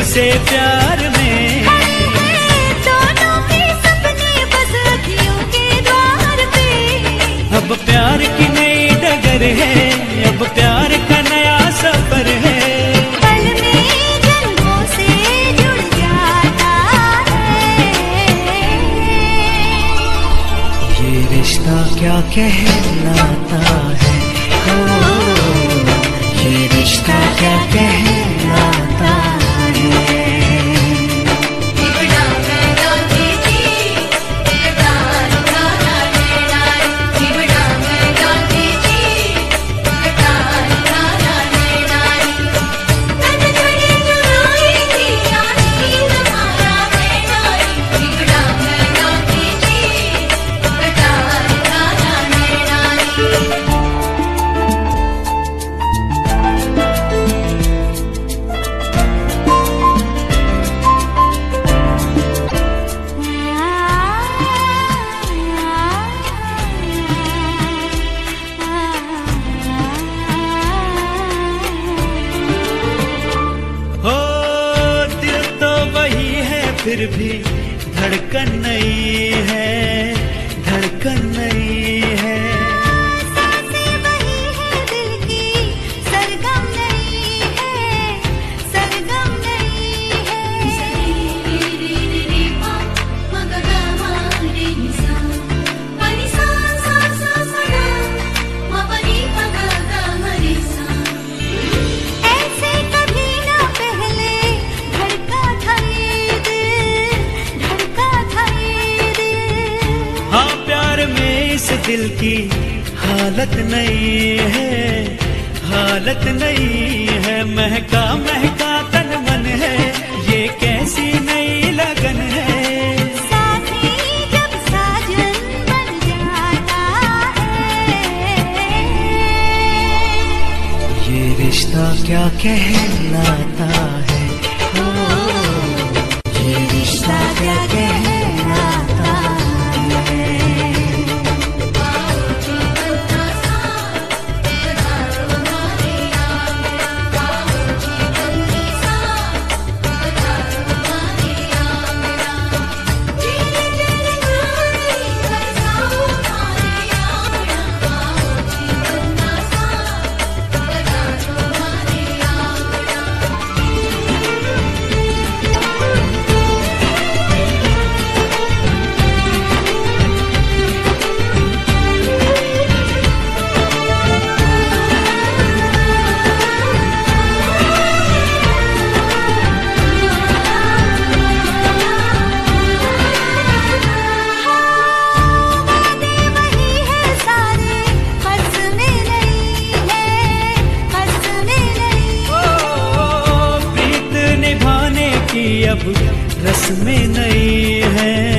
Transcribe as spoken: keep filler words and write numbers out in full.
से प्यार में। दोनों के सपने बस अखियों के द्वार पे। अब प्यार की नई डगर है, अब प्यार का नया सफर है। पल में जन्मों से जुड़ जाता है। ये रिश्ता क्या कहलाता है, ओ, ये रिश्ता क्या कहलाता है। फिर भी धड़कन नहीं है, धड़कन नहीं है। सांसें वही है दिल की, सरगम नहीं है, सरगम नहीं है। ऐसे कभी ना पहले धड़का था ये दिल, धड़का था ये दिल। हाँ प्यार में इस दिल की हालत नहीं है, हालत नहीं है। महका महका तन मन है, ये कैसी नई लगन है। साथी जब साजन बन जाता है। ये रिश्ता क्या कहलाता है, ओ, ये रिश्ता क्या कहलाता है। अब रस्में नई हैं।